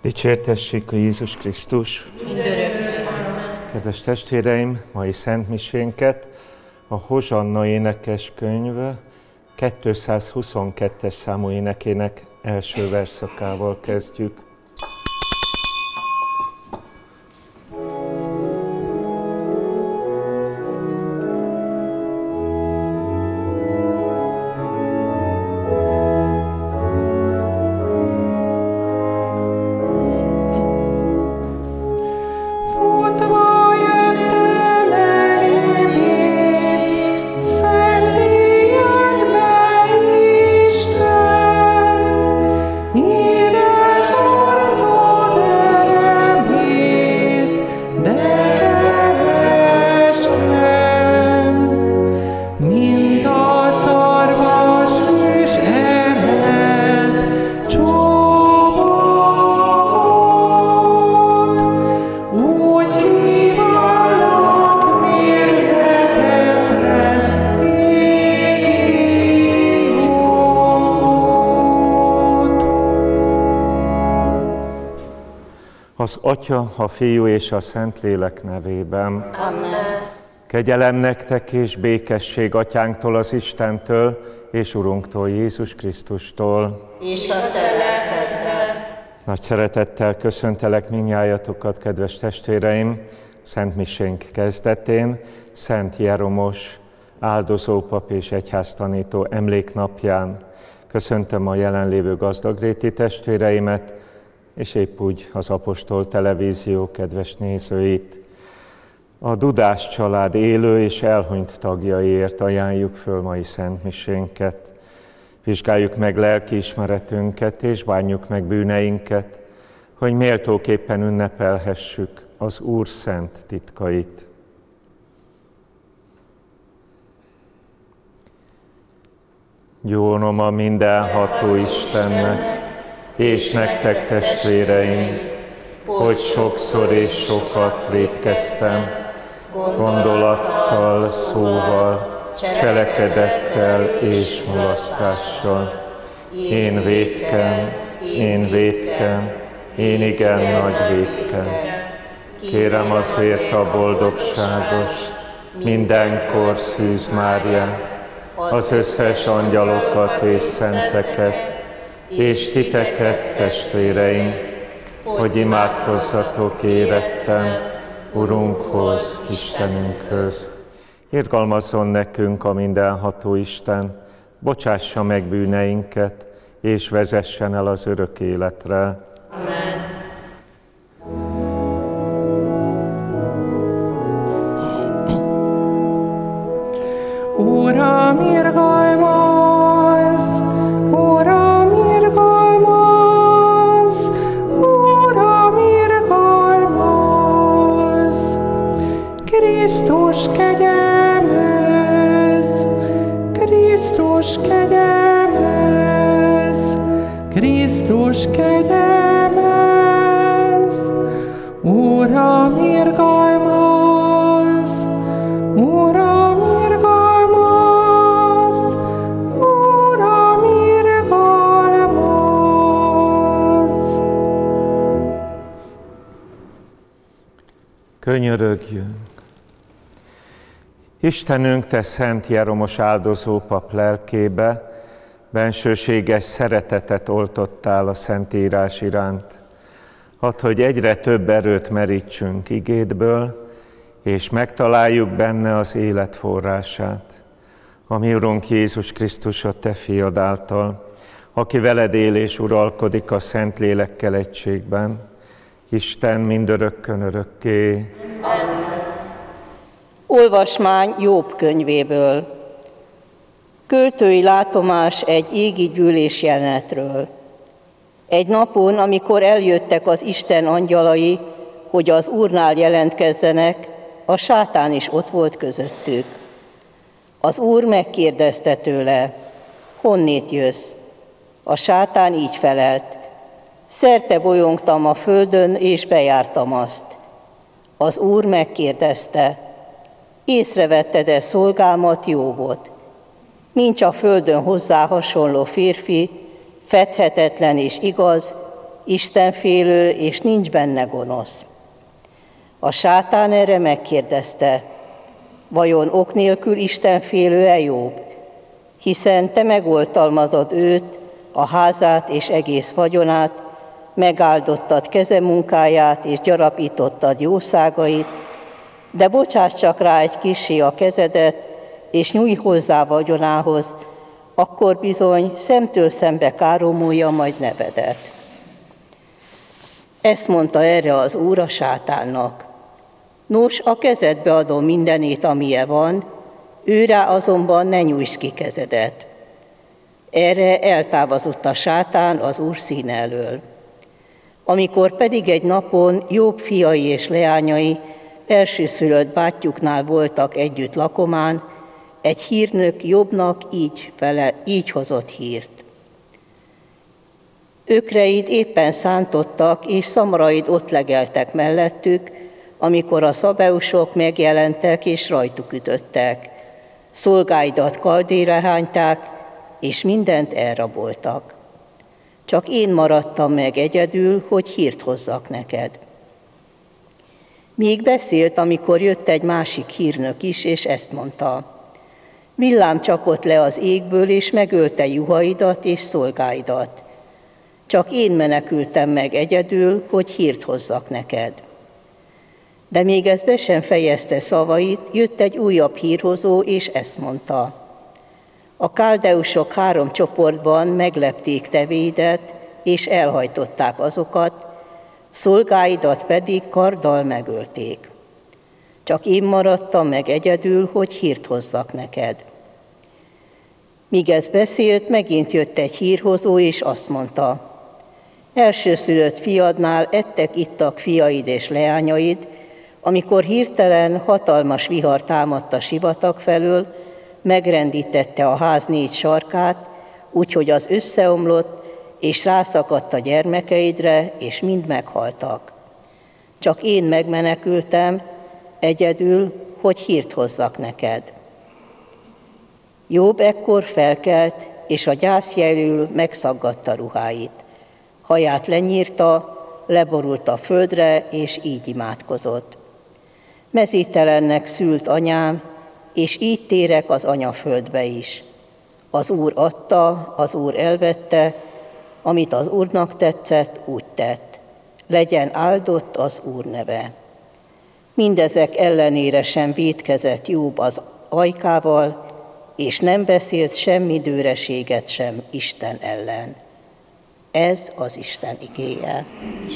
Dicsértessék a Jézus Krisztus! Mindörökké. Kedves testvéreim, mai szentmisénket a Hozsanna énekes könyv 222-es számú énekének első versszakával kezdjük. Az Atya, a Fiú és a Szentlélek nevében. Amen. Kegyelem nektek és békesség Atyánktól, az Istentől és Urunktól, Jézus Krisztustól. És a te lelkeddel. Nagy szeretettel köszöntelek mindnyájatokat, kedves testvéreim, szentmisénk kezdetén, Szent Jeromos áldozópap és egyháztanító emléknapján. Köszöntöm a jelenlévő gazdagréti testvéreimet, és épp úgy az Apostol Televízió kedves nézőit. A Dudás család élő és elhunyt tagjaiért ajánljuk föl mai szentmisénket. Vizsgáljuk meg lelkiismeretünket és bánjuk meg bűneinket, hogy méltóképpen ünnepelhessük az Úr szent titkait. Gyónom a mindenható Istennek, és nektek, testvéreim, hogy sokszor és sokat vétkeztem, gondolattal, szóval, cselekedettel és mulasztással. Én vétkem, én igen nagy vétkem. Kérem azért a boldogságos, mindenkor Szűz Máriát, az összes angyalokat és szenteket, és titeket, testvéreim, hogy imádkozzatok érettem Urunkhoz, Istenünkhöz. Irgalmazzon nekünk a mindenható Isten, bocsássa meg bűneinket, és vezessen el az örök életre. Amen. Uram, irgalmaz! Uram, irgalmaz! Uram, irgalmaz! Krisztus kegyelmez! Krisztus kegyelmez! Krisztus kegyelmez! Uram, irgalmaz! Uram, irgalmaz! Uram, irgalmaz! Könyörögjünk! Istenünk, te Szent Jeromos áldozópap lelkébe bensőséges szeretetet oltottál a Szentírás iránt. Add, hogy egyre több erőt merítsünk igédből, és megtaláljuk benne az élet forrását. A mi Urunk Jézus Krisztus, a te fiad által, aki veled él és uralkodik a Szentlélekkel egységben, Isten mindörökkön örökké. Olvasmány Jobb könyvéből. Költői látomás egy égi gyűlés jelenetről. Egy napon, amikor eljöttek az Isten angyalai, hogy az Úrnál jelentkezzenek, a sátán is ott volt közöttük. Az Úr megkérdezte tőle, honnét jössz? A sátán így felelt, szerte bolyongtam a földön, és bejártam azt. Az Úr megkérdezte, észrevetted-e szolgámat, Jóbot? Nincs a földön hozzá hasonló férfi, fedhetetlen és igaz, istenfélő, és nincs benne gonosz. A sátán erre megkérdezte, vajon ok nélkül istenfélő-e Jobb? Hiszen te megoltalmazod őt, a házát és egész vagyonát, megáldottad kezemunkáját és gyarapítottad jószágait, de bocsáss csak rá egy kissé a kezedet, és nyújj hozzá vagyonához, akkor bizony szemtől szembe káromolja majd nevedet. Ezt mondta erre az Úr a sátánnak. Nos, a kezedbe adom mindenét, amilyen van, őrá azonban ne nyújtsd ki kezedet. Erre eltávozott a sátán az Úr színe elől. Amikor pedig egy napon Jobb fiai és leányai elsőszülött bátyjuknál voltak együtt lakomán, egy hírnök Jobbnak így hozott hírt. Ökreid éppen szántottak, és szamaraid ott legeltek mellettük, amikor a szabeusok megjelentek és rajtuk ütöttek. Szolgáidat kardére hányták, és mindent elraboltak. Csak én maradtam meg egyedül, hogy hírt hozzak neked. Még beszélt, amikor jött egy másik hírnök is, és ezt mondta. Villám csapott le az égből, és megölte juhaidat és szolgáidat. Csak én menekültem meg egyedül, hogy hírt hozzak neked. De még ez be sem fejezte szavait, jött egy újabb hírhozó, és ezt mondta. A káldeusok 3 csoportban meglepték tevéidet, és elhajtották azokat, szolgáidat pedig karddal megölték. Csak én maradtam meg egyedül, hogy hírt hozzak neked. Míg ez beszélt, megint jött egy hírhozó, és azt mondta, elsőszülött fiadnál ettek-ittak fiaid és leányaid, amikor hirtelen hatalmas vihar támadt a sivatag felől, megrendítette a ház 4 sarkát, úgyhogy az összeomlott, és rászakadt a gyermekeidre, és mind meghaltak. Csak én megmenekültem, egyedül, hogy hírt hozzak neked. Jobb ekkor felkelt, és a gyászjelül megszaggatta ruháit. Haját lenyírta, leborult a földre, és így imádkozott. Mezítelennek szült anyám, és így térek az anyaföldbe is. Az Úr adta, az Úr elvette, amit az Úrnak tetszett, úgy tett. Legyen áldott az Úr neve. Mindezek ellenére sem vétkezett Jobb az ajkával, és nem beszélt semmi dőreséget sem Isten ellen. Ez az Isten igéje.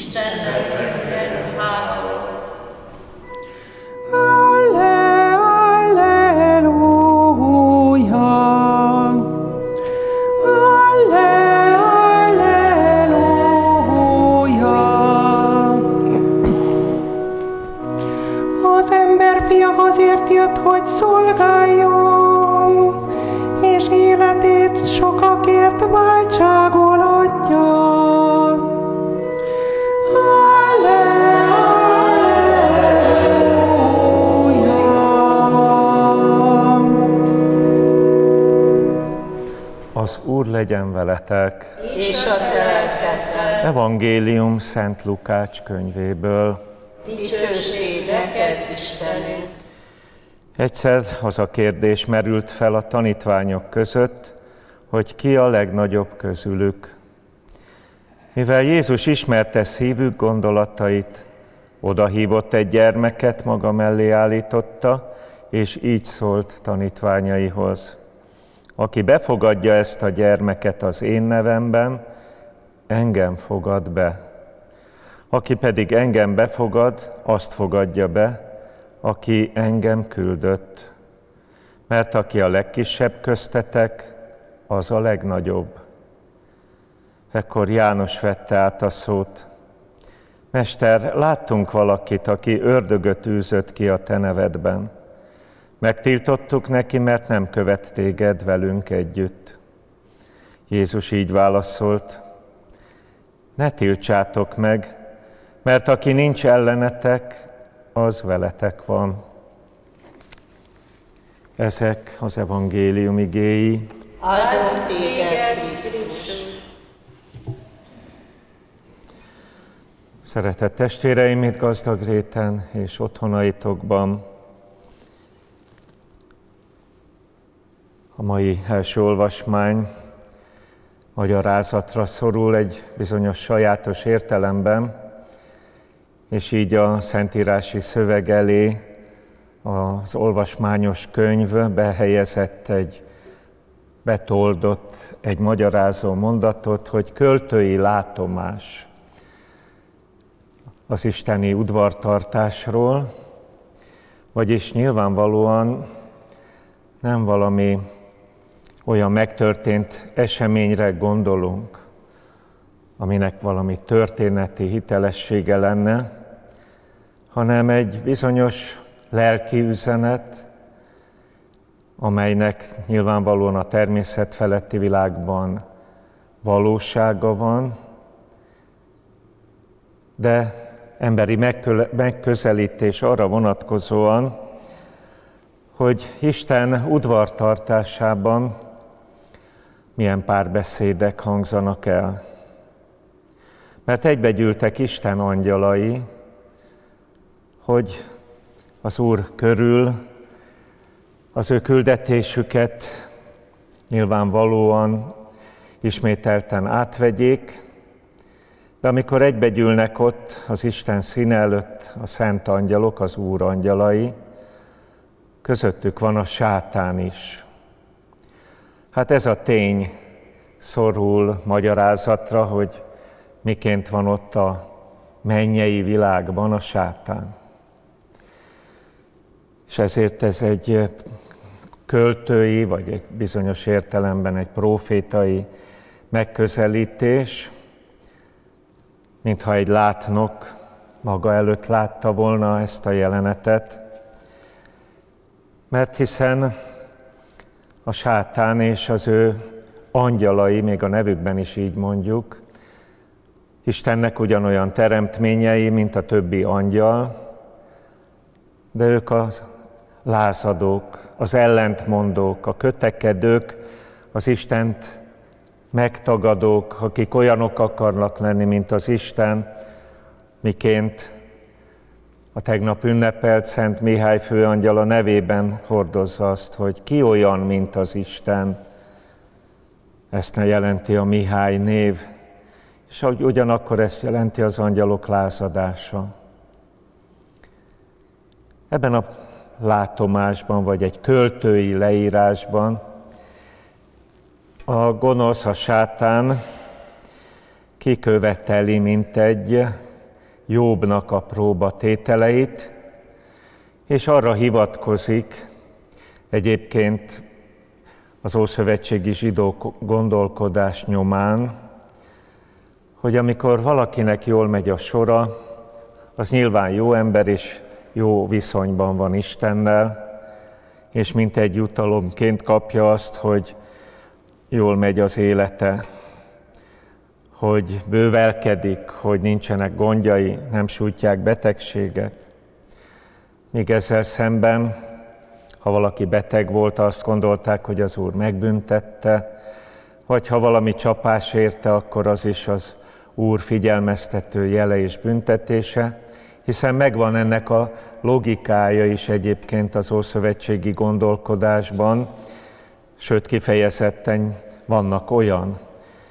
Az emberfia azért jött, hogy szolgáljon, és életét sokakért váltságul adja. Az Úr legyen veletek. És a te lelkeddel. Evangélium Szent Lukács könyvéből. Dicsőség neked, Istenünk! Egyszer az a kérdés merült fel a tanítványok között, hogy ki a legnagyobb közülük. Mivel Jézus ismerte szívük gondolatait, odahívott egy gyermeket, maga mellé állította, és így szólt tanítványaihoz. Aki befogadja ezt a gyermeket az én nevemben, engem fogad be. Aki pedig engem befogad, azt fogadja be, aki engem küldött. Mert aki a legkisebb köztetek, az a legnagyobb. Ekkor János vette át a szót. Mester, láttunk valakit, aki ördögöt űzött ki a te nevedben. Megtiltottuk neki, mert nem követ téged velünk együtt. Jézus így válaszolt. Ne tiltsátok meg, mert aki nincs ellenetek, az veletek van. Ezek az evangélium igéi. Áldom téged, Krisztus! Szeretett testvéreim itt gazdag réten és otthonaitokban, a mai első olvasmány magyarázatra szorul egy bizonyos sajátos értelemben, és így a szentírási szöveg elé az olvasmányos könyv behelyezett betoldott egy magyarázó mondatot, hogy költői látomás az isteni udvartartásról, vagyis nyilvánvalóan nem valami olyan megtörtént eseményre gondolunk, aminek valami történeti hitelessége lenne, hanem egy bizonyos lelki üzenet, amelynek nyilvánvalóan a természet feletti világban valósága van, de emberi megközelítés arra vonatkozóan, hogy Isten udvartartásában milyen párbeszédek hangzanak el. Mert egybegyűltek Isten angyalai, hogy az Úr körül az ő küldetésüket nyilvánvalóan ismételten átvegyék, de amikor egybegyűlnek ott az Isten színe előtt a szent angyalok, az Úr angyalai, közöttük van a sátán is. Hát ez a tény szorul magyarázatra, hogy miként van ott a mennyei világban a sátán. És ezért ez egy költői, vagy egy bizonyos értelemben egy prófétai megközelítés, mintha egy látnok maga előtt látta volna ezt a jelenetet, mert hiszen a sátán és az ő angyalai, még a nevükben is így mondjuk, Istennek ugyanolyan teremtményei, mint a többi angyal, de ők az lázadók, az ellentmondók, a kötekedők, az Istent megtagadók, akik olyanok akarnak lenni, mint az Isten, miként a tegnap ünnepelt Szent Mihály főangyal a nevében hordozza azt, hogy ki olyan, mint az Isten. Ezt ne jelenti a Mihály név, és ugyanakkor ezt jelenti az angyalok lázadása. Ebben a látomásban, vagy egy költői leírásban a gonosz, a sátán kiköveteli, mint egy Jobbnak a próbatételeit, és arra hivatkozik egyébként az ószövetségi zsidó gondolkodás nyomán, hogy amikor valakinek jól megy a sora, az nyilván jó ember és jó viszonyban van Istennel, és mint egy jutalomként kapja azt, hogy jól megy az élete, hogy bővelkedik, hogy nincsenek gondjai, nem sújtják betegségek. Míg ezzel szemben, ha valaki beteg volt, azt gondolták, hogy az Úr megbüntette, vagy ha valami csapás érte, akkor az is az Úr figyelmeztető jele és büntetése, hiszen megvan ennek a logikája is egyébként az ószövetségi gondolkodásban, sőt kifejezetten vannak olyan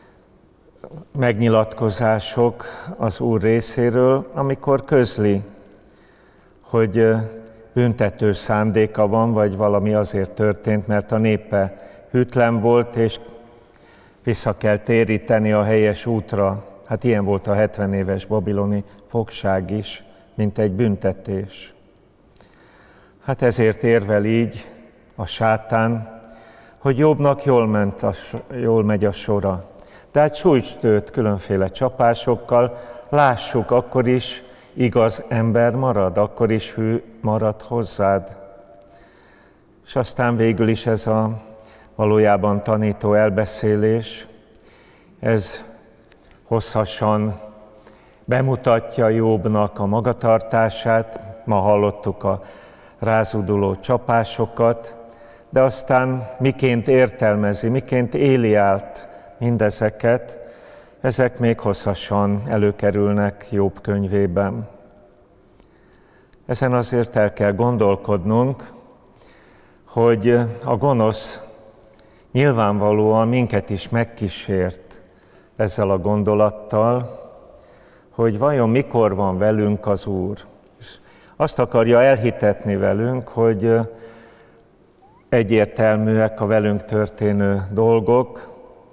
megnyilatkozások az Úr részéről, amikor közli, hogy büntető szándéka van, vagy valami azért történt, mert a népe hűtlen volt, és vissza kell téríteni a helyes útra. Hát ilyen volt a 70 éves babiloni fogság is, mint egy büntetés. Hát ezért érvel így a sátán, hogy Jobbnak jól megy a sora. De hát sújtsd őt különféle csapásokkal, lássuk, akkor is igaz ember marad, akkor is hű marad hozzád. És aztán végül is ez a valójában tanító elbeszélés, ez hosszasan bemutatja Jobbnak a magatartását, ma hallottuk a rázuduló csapásokat, de aztán miként értelmezi, miként éli át mindezeket, Ezek még hosszasan előkerülnek Jobb könyvében. Ezen azért el kell gondolkodnunk, hogy a gonosz nyilvánvalóan minket is megkísért ezzel a gondolattal, hogy vajon mikor van velünk az Úr. És azt akarja elhitetni velünk, hogy egyértelműek a velünk történő dolgok,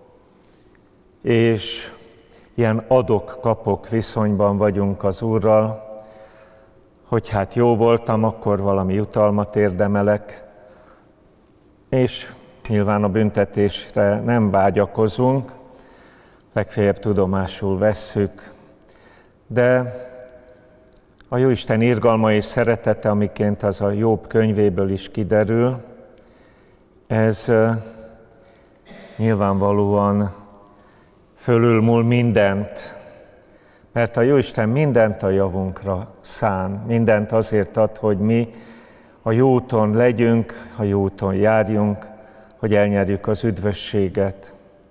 és ilyen adok-kapok viszonyban vagyunk az Úrral, hogy hát jó voltam, akkor valami jutalmat érdemelek, és nyilván a büntetésre nem vágyakozunk, legfeljebb tudomásul vesszük, de a Jóisten irgalma és szeretete, amiként az a Jobb könyvéből is kiderül, ez nyilvánvalóan fölülmúl mindent, mert a Jóisten mindent a javunkra szán, mindent azért ad, hogy mi a jó úton legyünk, a jó úton járjunk, hogy elnyerjük az üdvösséget.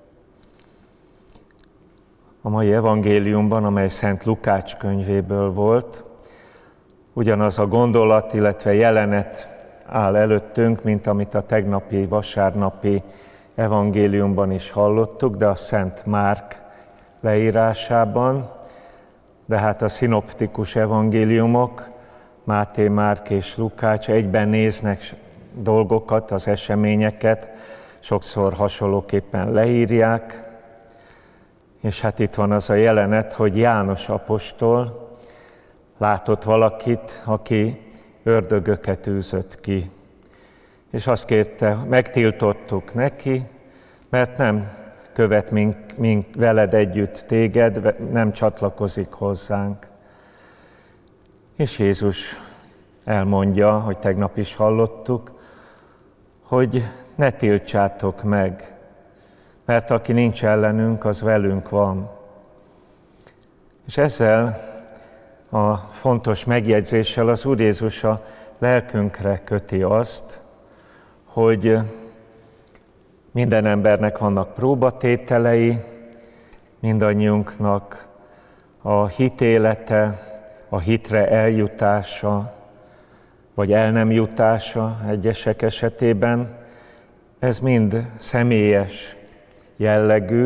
A mai evangéliumban, amely Szent Lukács könyvéből volt, ugyanaz a gondolat, illetve jelenet áll előttünk, mint amit a tegnapi vasárnapi evangéliumban is hallottuk, de a Szent Márk leírásában, de hát a szinoptikus evangéliumok, Máté, Márk és Lukács egyben néznek dolgokat, az eseményeket, sokszor hasonlóképpen leírják, és hát itt van az a jelenet, hogy János apostol látott valakit, aki ördögöket űzött ki. És azt kérte, megtiltottuk neki, mert nem követ veled együtt téged, nem csatlakozik hozzánk. És Jézus elmondja, hogy tegnap is hallottuk, hogy ne tiltsátok meg, mert aki nincs ellenünk, az velünk van. És ezzel a fontos megjegyzéssel az Úr Jézus a lelkünkre köti azt, hogy minden embernek vannak próbatételei, mindannyiunknak a hitélete, a hitre eljutása, vagy el nem jutása egyesek esetében, ez mind személyes jellegű,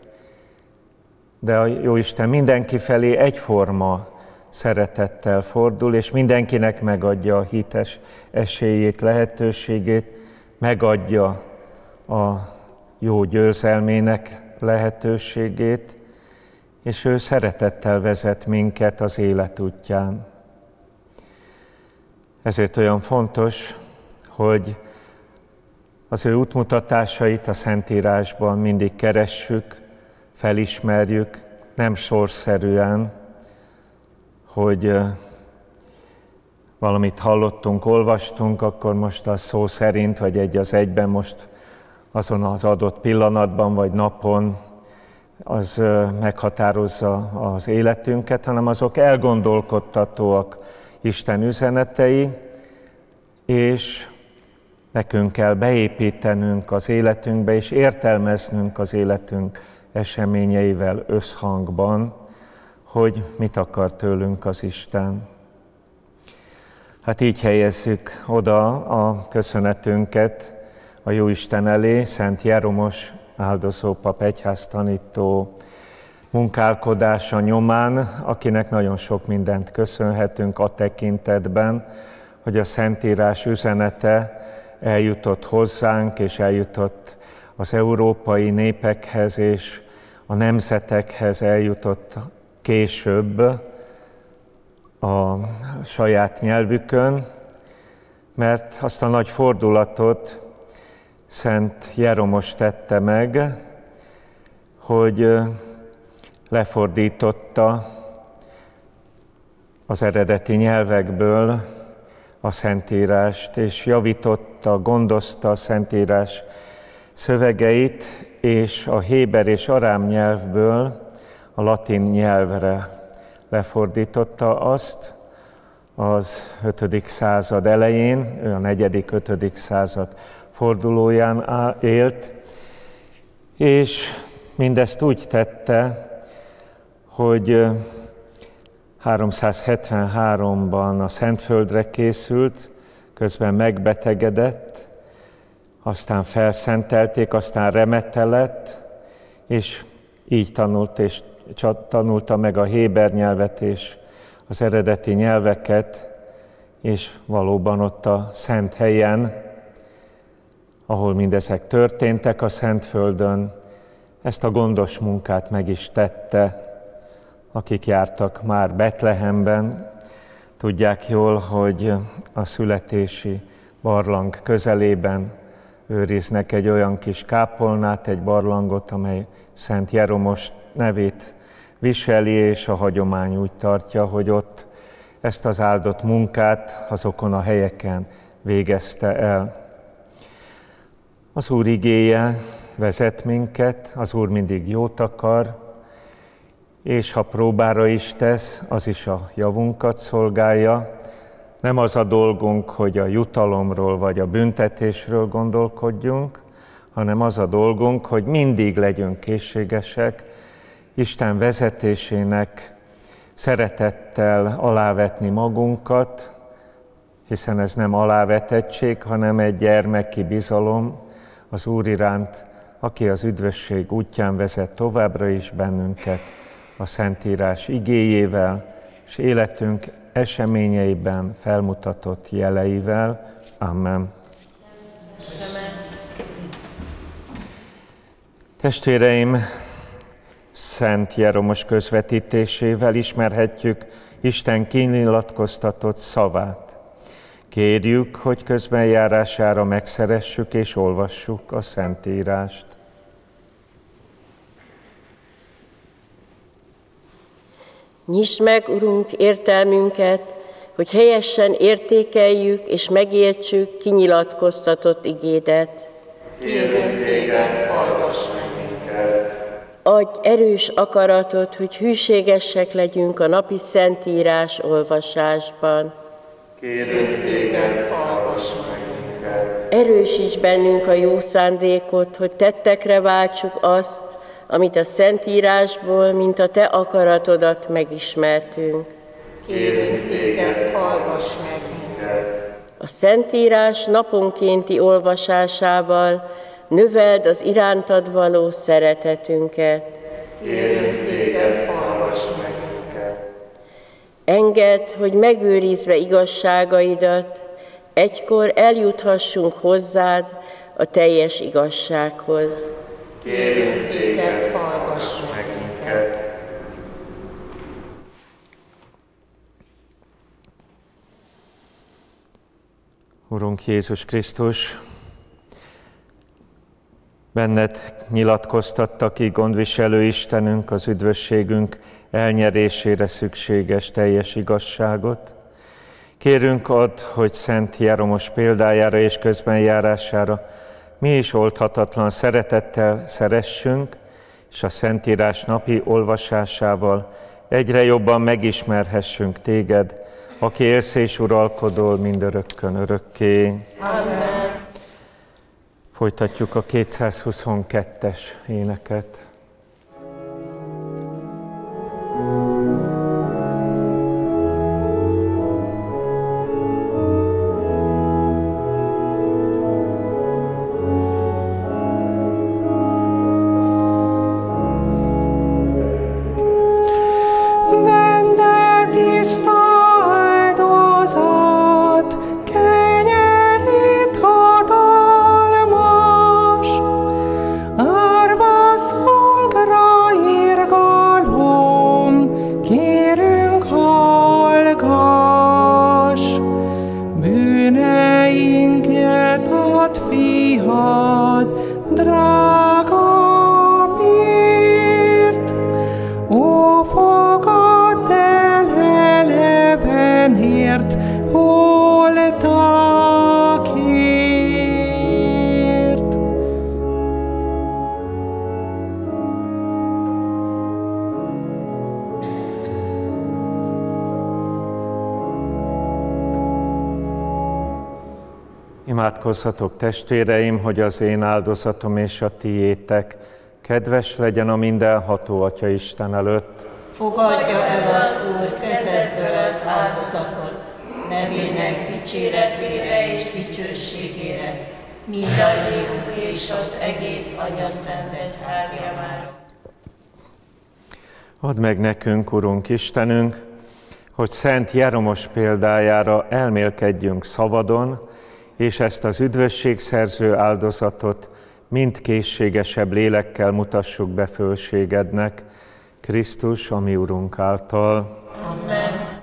de a Jóisten mindenki felé egyforma szeretettel fordul, és mindenkinek megadja a hites esélyét, lehetőségét, megadja a jó győzelmének lehetőségét, és ő szeretettel vezet minket az élet útján. Ezért olyan fontos, hogy az ő útmutatásait a Szentírásban mindig keressük, felismerjük, nem sorszerűen, hogy valamit hallottunk, olvastunk, akkor most a szó szerint, vagy egy az egyben most azon az adott pillanatban, vagy napon az meghatározza az életünket, hanem azok elgondolkodtatóak Isten üzenetei, és nekünk kell beépítenünk az életünkbe, és értelmeznünk az életünk eseményeivel összhangban, hogy mit akar tőlünk az Isten. Hát így helyezzük oda a köszönetünket a Jóisten elé, Szent Jeromos áldozópap egyháztanító munkálkodása nyomán, akinek nagyon sok mindent köszönhetünk a tekintetben, hogy a Szentírás üzenete eljutott hozzánk, és eljutott az európai népekhez, és a nemzetekhez eljutott később a saját nyelvükön, mert azt a nagy fordulatot Szent Jeromos tette meg, hogy lefordította az eredeti nyelvekből a Szentírást, és javította, gondozta a Szentírás szövegeit, és a héber és arám nyelvből a latin nyelvre lefordította azt az 5. század elején, ő a 4.-5. század fordulóján élt, és mindezt úgy tette, hogy 373-ban a Szentföldre készült, közben megbetegedett, aztán felszentelték, aztán remete lett, és így tanulta meg a héber nyelvet és az eredeti nyelveket, és valóban ott a szent helyen, ahol mindezek történtek a Szentföldön, ezt a gondos munkát meg is tette. Akik jártak már Betlehemben, tudják jól, hogy a születési barlang közelében őriznek egy olyan kis kápolnát, egy barlangot, amely Szent Jeromos nevét viseli, és a hagyomány úgy tartja, hogy ott ezt az áldott munkát azokon a helyeken végezte el. Az Úr igéje vezet minket, az Úr mindig jót akar, és ha próbára is tesz, az is a javunkat szolgálja. Nem az a dolgunk, hogy a jutalomról vagy a büntetésről gondolkodjunk, hanem az a dolgunk, hogy mindig legyünk készségesek Isten vezetésének szeretettel alávetni magunkat, hiszen ez nem alávetettség, hanem egy gyermeki bizalom az Úr iránt, aki az üdvösség útján vezet továbbra is bennünket a Szentírás igéjével, és életünk eseményeiben felmutatott jeleivel. Amen. Testvéreim, Szent Jeromos közvetítésével ismerhetjük Isten kinyilatkoztatott szavát. Kérjük, hogy közbenjárására megszeressük és olvassuk a Szentírást. Nyisd meg, Urunk, értelmünket, hogy helyesen értékeljük és megértsük kinyilatkoztatott igédet. Kérünk téged, hallgass meg minket! Adj erős akaratot, hogy hűségesek legyünk a napi Szentírás olvasásban. Kérünk téged, hallgass meg minket! Erősíts bennünk a jó szándékot, hogy tettekre váltsuk azt, amit a Szentírásból, mint a te akaratodat megismertünk. Kérünk téged, hallgass meg minket! A Szentírás naponkénti olvasásával növeld az irántad való szeretetünket. Kérünk téged, hallgass meg minket! Engedd, hogy megőrizve igazságaidat, egykor eljuthassunk hozzád a teljes igazsághoz. Kérünk téged, hallgass meg minket! Urunk Jézus Krisztus, benned nyilatkoztatta ki gondviselő Istenünk az üdvösségünk elnyerésére szükséges teljes igazságot. Kérünk add, hogy Szent Jeromos példájára és közbenjárására mi is oldhatatlan szeretettel szeressünk, és a Szentírás napi olvasásával egyre jobban megismerhessünk téged, aki élsz és uralkodol mindörökkön örökké. Amen. Folytatjuk a 222-es éneket. Imádkozzatok, testvéreim, hogy az én áldozatom és a tiétek kedves legyen a mindenható Atya Isten előtt. Fogadja el az Úr kezedből az áldozatot, nevének dicséretére és dicsőségére, mindannyiunk és az egész Anya Szent Egyház javára. Add meg nekünk, Urunk Istenünk, hogy Szent Jeromos példájára elmélkedjünk szavadon, és ezt az üdvösségszerző áldozatot mind készségesebb lélekkel mutassuk be fölségednek, Krisztus, a mi Urunk által. Amen.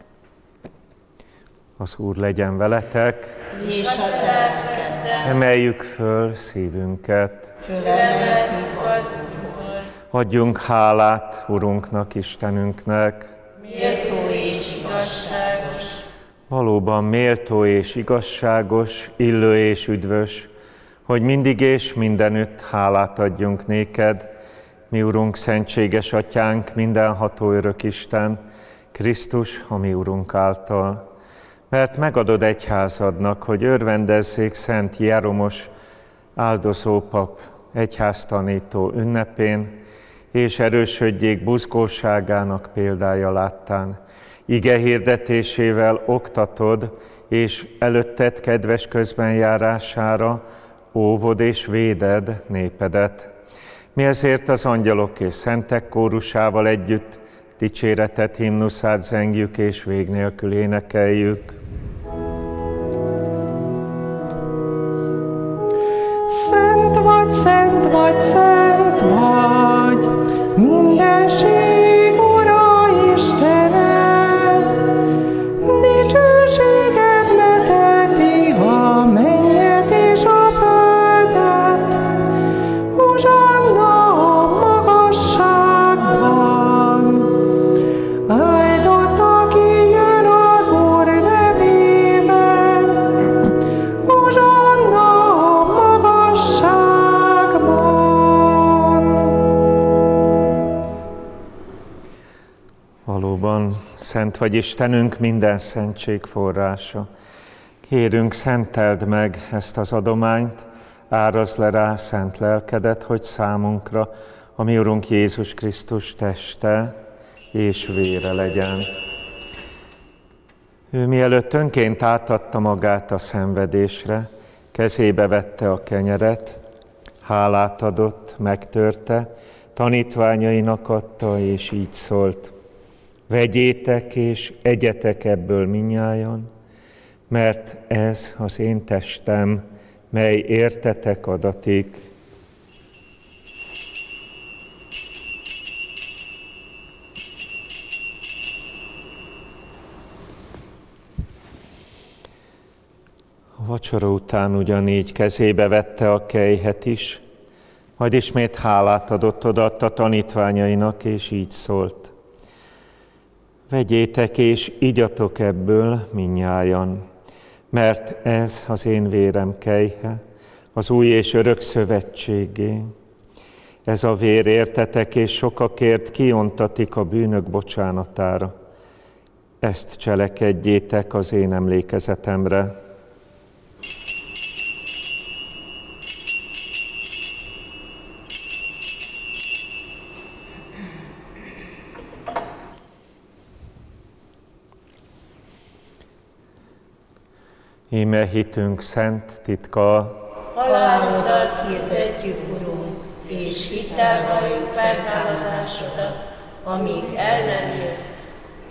Az Úr legyen veletek, És a te lelkeddel. Emeljük föl szívünket. Fölemeltük az Úrhoz. Adjunk hálát Urunknak, Istenünknek. Méltó és igazságos. Valóban méltó és igazságos, illő és üdvös, hogy mindig és mindenütt hálát adjunk néked, mi Urunk, szentséges Atyánk, mindenható örök Isten, Krisztus, a mi Urunk által. Mert megadod egyházadnak, hogy örvendezzék Szent Jeromos áldozópap egyháztanító ünnepén, és erősödjék buzgóságának példája láttán. Ige hirdetésével oktatod, és előtted kedves közbenjárására óvod és véded népedet. Mi ezért az angyalok és szentek kórusával együtt dicséretet, himnuszát zengjük és vég nélkül énekeljük. Szent vagy, szent vagy, szent vagy, mindenség Ura Istenem, dicsőséged meteti a mennyet és a földet, Hozsanna a magasságban, áldott, aki jön az Úr nevében, Hozsanna a magasságban. Valóban szent vagy Istenünk, minden szentség forrása. Kérünk, szenteld meg ezt az adományt, árazd le rá szent lelkedet, hogy számunkra a mi Urunk Jézus Krisztus teste és vére legyen. Ő mielőtt önként átadta magát a szenvedésre, kezébe vette a kenyeret, hálát adott, megtörte, tanítványainak adta, és így szólt: vegyétek és egyetek ebből mindnyájan, mert ez az én testem, mely értetek adatik. A vacsora után ugyanígy kezébe vette a kelyhet is, majd ismét hálát adott, odaadta tanítványainak, és így szólt: vegyétek és igyatok ebből mindnyájan, mert ez az én vérem kelyhe, az új és örök szövetségé. Ez a vér értetek és sokakért kiontatik a bűnök bocsánatára. Ezt cselekedjétek az én emlékezetemre. Íme hitünk szent titka. Halálodat hirdetjük, Urunk, és hittel valljuk feltámadásodat, amíg el nem jössz.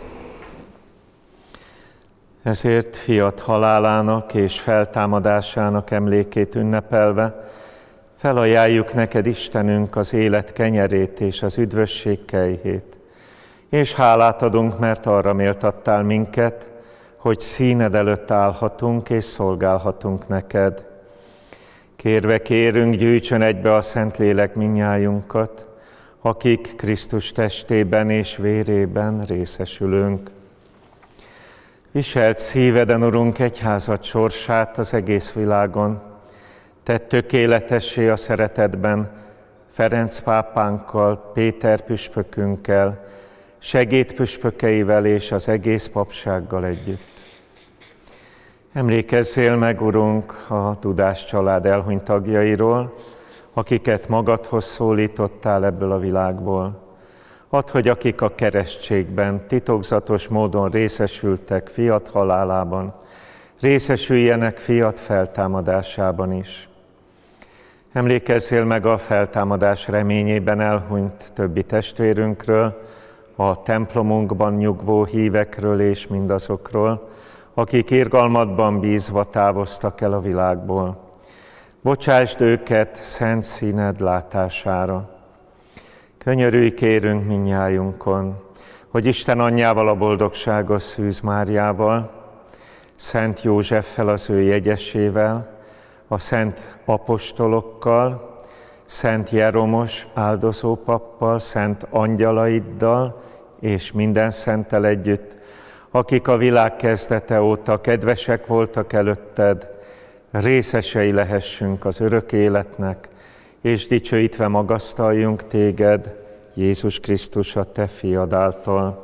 Ezért fiat halálának és feltámadásának emlékét ünnepelve felajánljuk neked, Istenünk, az élet kenyerét és az üdvösség kelyhét. És hálát adunk, mert arra méltattál minket, hogy színed előtt állhatunk és szolgálhatunk neked. Kérve kérünk, gyűjtsön egybe a Szentlélek mindnyájunkat, akik Krisztus testében és vérében részesülünk. Viselt szíveden, Urunk, egyházad sorsát az egész világon. Tedd tökéletessé a szeretetben Ferenc pápánkkal, Péter püspökünkkel, segédpüspökeivel és az egész papsággal együtt. Emlékezzél meg, Urunk, a Tudás család elhunyt tagjairól, akiket magadhoz szólítottál ebből a világból. Add, hogy akik a keresztségben titokzatos módon részesültek fiat halálában, részesüljenek fiat feltámadásában is. Emlékezzél meg a feltámadás reményében elhunyt többi testvérünkről, a templomunkban nyugvó hívekről és mindazokról, akik irgalmadban bízva távoztak el a világból. Bocsásd őket szent színed látására. Könyörülj kérünk mindnyájunkon, hogy Isten anyjával, a boldogságos Szűz Máriával, Szent Józseffel, az ő jegyesével, a szent apostolokkal, Szent Jeromos áldozópappal, szent angyalaiddal és minden szenttel együtt, akik a világ kezdete óta kedvesek voltak előtted, részesei lehessünk az örök életnek, és dicsőítve magasztaljunk téged, Jézus Krisztus, a te fiad által.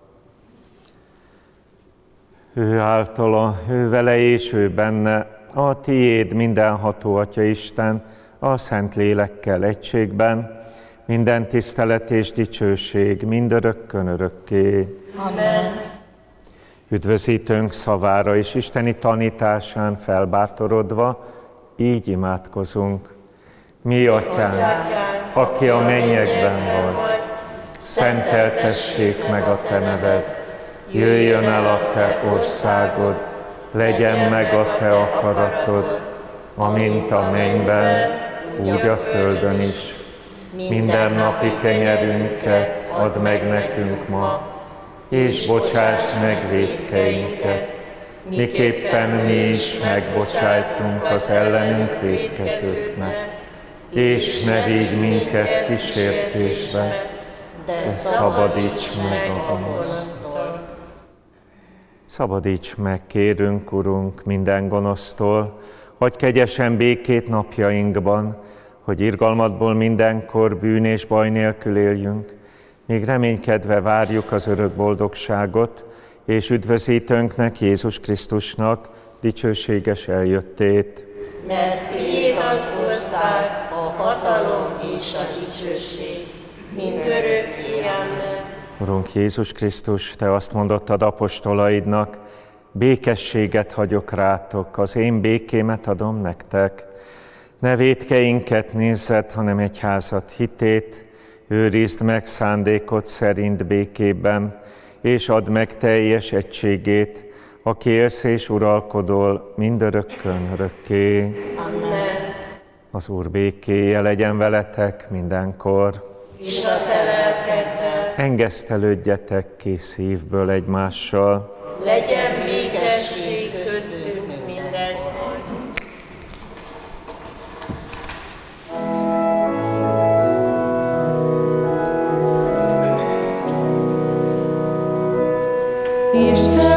Ő általa, ő vele és ő benne, a tiéd mindenható Atya Isten, a Szent Lélekkel egységben, minden tisztelet és dicsőség mindörökkön örökké. Amen. Üdvözítőnk szavára és isteni tanításán felbátorodva, így imádkozunk. Mi Atyánk, aki a mennyekben vagy, szenteltessék meg a te neved, jöjjön el a te országod, legyen meg a te akaratod, amint a mennyben, úgy a földön is. Minden napi kenyerünket add meg nekünk ma, és bocsásd meg vétkeinket, miképpen mi is megbocsájtunk az ellenünk vétkezőknek. És ne vigy minket kísértésbe, de szabadíts meg a gonosztól. Szabadíts meg, kérünk, Urunk, minden gonosztól, hagyj kegyesen békét napjainkban, hogy irgalmadból mindenkor bűn és baj nélkül éljünk, míg reménykedve várjuk az örök boldogságot, és üdvözítőnknek, Jézus Krisztusnak dicsőséges eljöttét. Mert tiéd az ország, a hatalom és a dicsőség, mindörökké. Amen. Urunk Jézus Krisztus, te azt mondottad apostolaidnak, békességet hagyok rátok, az én békémet adom nektek. Ne vétkeinket nézzed, hanem egyházad hitét, őrizd meg szándékod szerint békében, és add meg teljes egységét, aki élsz és uralkodol mindörökkön örökké. Amen. Az Úr békéje legyen veletek mindenkor. És a te lelkeddel Engesztelődjetek ki szívből egymással. legyen békesség köztünk mindenkor. Isten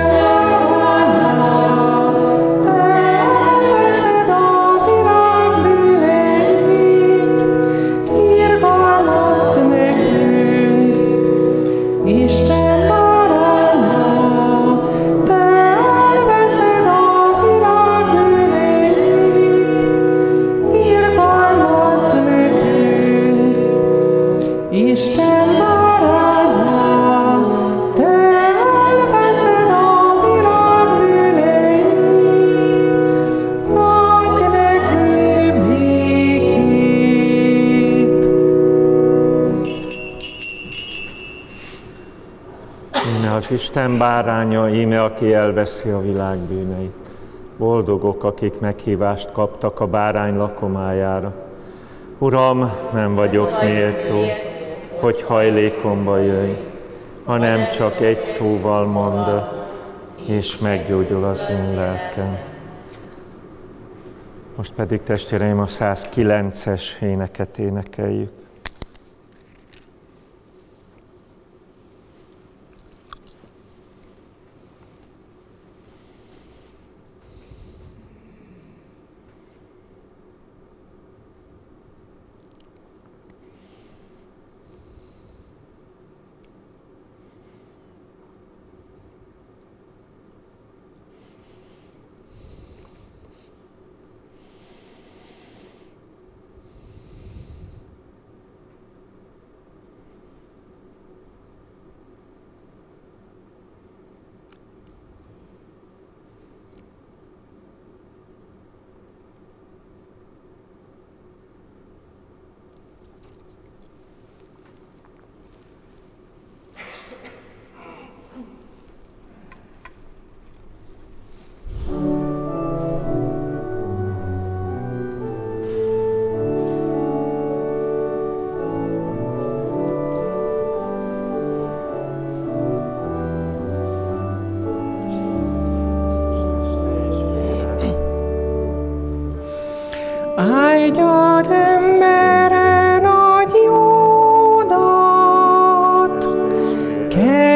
Az Isten báránya, íme aki elveszi a világ bűneit. Boldogok, akik meghívást kaptak a bárány lakomájára. Uram, nem vagyok méltó, hogy hajlékomba jöjj, hanem csak egy szóval mondd, és meggyógyul az én lelkem. Most pedig, testvéreim, a 109-es éneket énekeljük.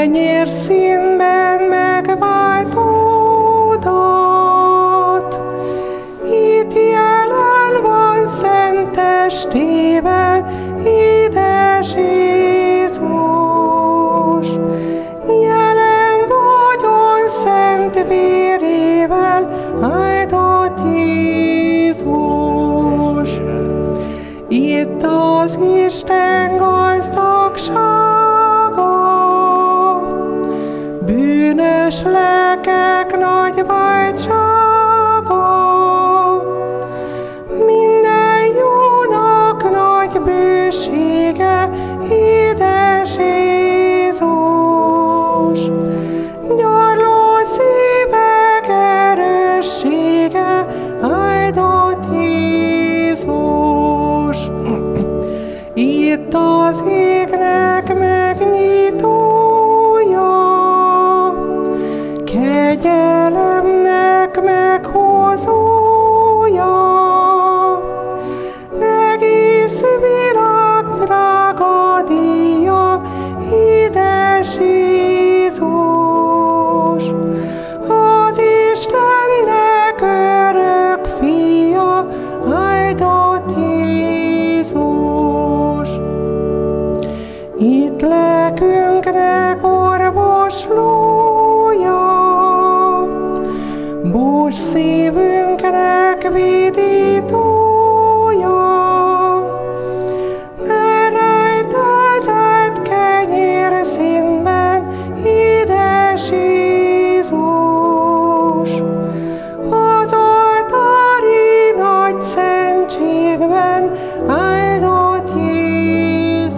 kenyér színben megváltódott. Itt jelen van szent testével, édes Jézus. Jelen vagyon szent vérével, áldott Jézus. Itt az Isten gazdagsága, bűnös lelkek nagy váltsága, minden jónak nagy bősége, édes Jézus. Gyarló szívek erőssége, áldott Jézus. Itt az égnek megnyitója, kegyelemnek meghozója, egész világ drága díja, édes Jézus. Az Istennek örök fia, áldott Jézus. Itt lelkünknek orvoslója, bús szívünknek vidítója, elrejtezett kenyér színben, édes Jézus. Az oltári nagy szentségben, áldott Jézus.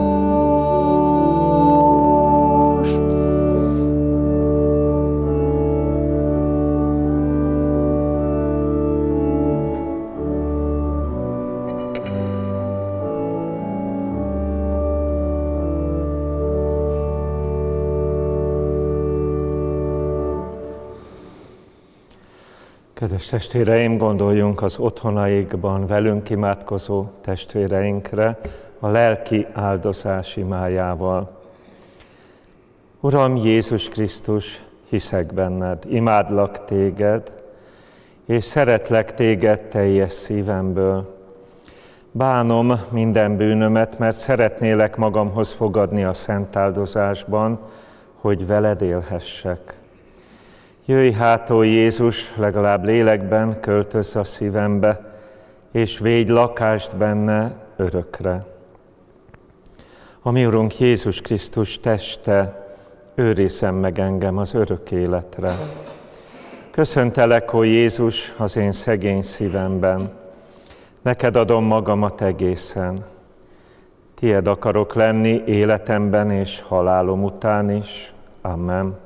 Kedves testvéreim, gondoljunk az otthonaikban velünk imádkozó testvéreinkre a lelki áldozás imájával. Uram Jézus Krisztus, hiszek benned, imádlak téged, és szeretlek téged teljes szívemből. Bánom minden bűnömet, mert szeretnélek magamhoz fogadni a szent áldozásban, hogy veled élhessek. Jöjj hát, ó Jézus, legalább lélekben költözz a szívembe, és védj lakást benne örökre. A mi Urunk Jézus Krisztus teste, őrizzen meg engem az örök életre. Köszöntelek, ó Jézus, az én szegény szívemben. Neked adom magamat egészen. Tied akarok lenni életemben és halálom után is. Amen.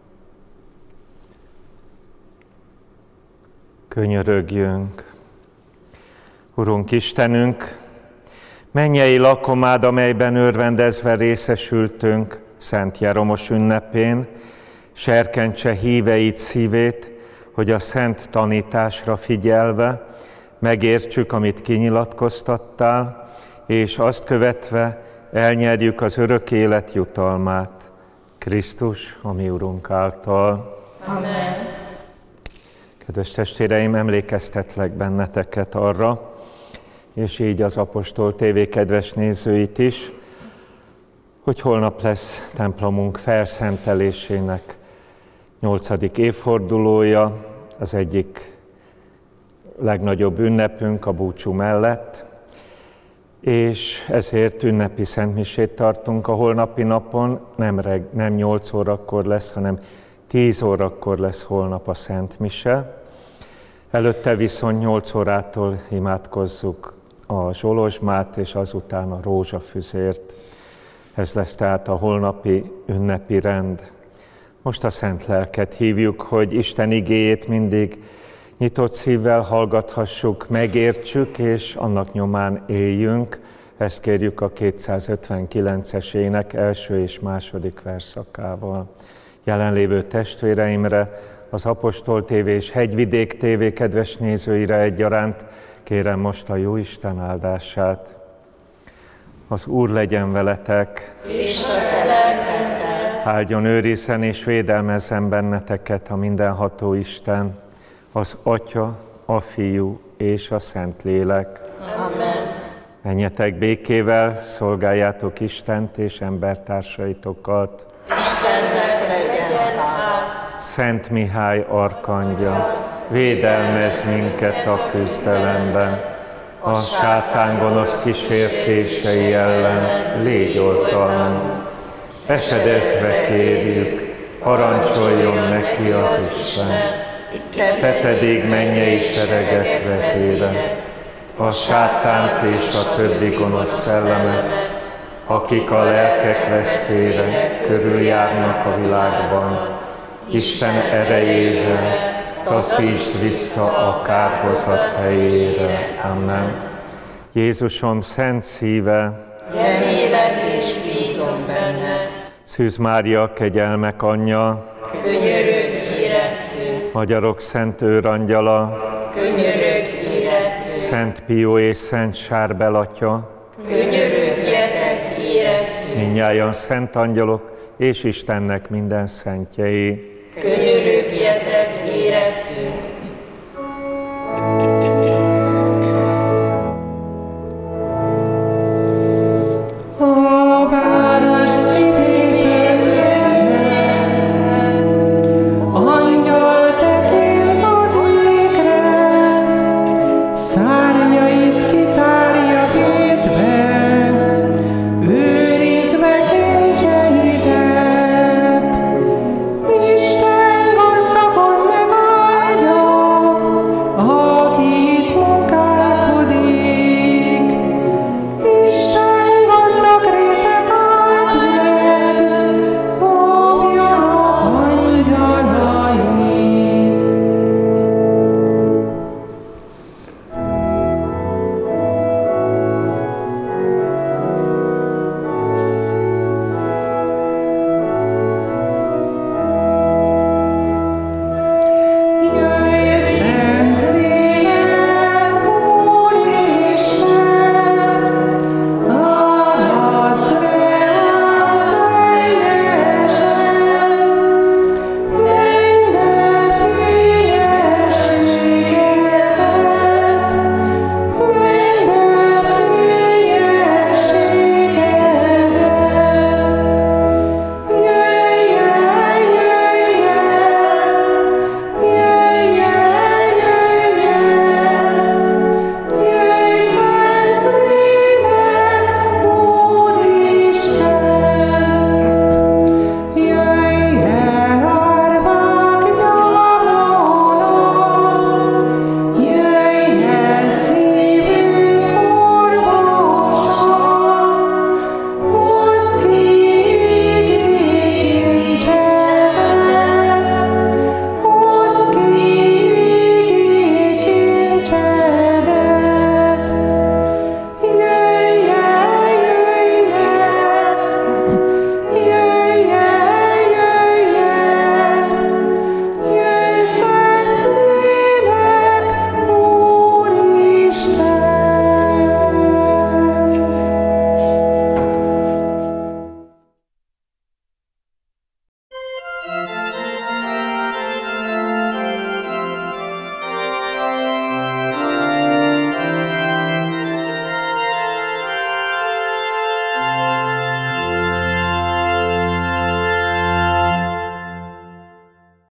Könyörögjünk. Urunk Istenünk, mennyei lakomád, amelyben örvendezve részesültünk Szent Jeromos ünnepén, serkentse híveit szívét, hogy a szent tanításra figyelve megértsük, amit kinyilatkoztattál, és azt követve elnyerjük az örök élet jutalmát. Krisztus, a mi Urunk által. Amen. Kedves testvéreim, emlékeztetlek benneteket arra, és így az Apostol TV kedves nézőit is, hogy holnap lesz templomunk felszentelésének 8. évfordulója, az egyik legnagyobb ünnepünk a búcsú mellett, és ezért ünnepi szentmisét tartunk a holnapi napon, nem 8 órakor lesz, hanem 10 órakor lesz holnap a Szent Mise. Előtte viszont 8 órától imádkozzuk a zsolozsmát, és azután a rózsafüzért. Ez lesz tehát a holnapi ünnepi rend. Most a Szent Lelket hívjuk, hogy Isten igéjét mindig nyitott szívvel hallgathassuk, megértsük, és annak nyomán éljünk. Ezt kérjük a 259-es ének első és második versszakával. Jelenlévő testvéreimre, az Apostol TV és Hegyvidék TV kedves nézőire egyaránt kérem most a Jóisten áldását. Az Úr legyen veletek, és a te lelkeddel. Áldjon, őrizzen és védelmezzen benneteket a mindenható Isten, az Atya, a Fiú és a Szentlélek. Amen. Menjetek békével, szolgáljátok Istent és embertársaitokat. Istennek legyen hál'. Szent Mihály arkangyal, védelmezz minket a küzdelemben. A sátán gonosz kísértései ellen légy oltalmunk. Esedezve kérjük, parancsoljon neki az Isten. Te pedig mennyei seregek vezére, a sátánt és a többi gonosz szellemet, akik a lelkek vesztére körüljárnak a világban, Isten erejével taszítsd vissza a kárhozat helyére. Amen. Jézusom szent szíve, Remélek és bízom benned. Szűz Mária, kegyelmek anyja, Könyörögj érettünk, magyarok szent őrangyala, könyörögj érettünk, Szent Pió és Szent Sárbel atya, könyörögjetek érettünk, mindnyájan szent angyalok és Istennek minden szentjei, könyörögj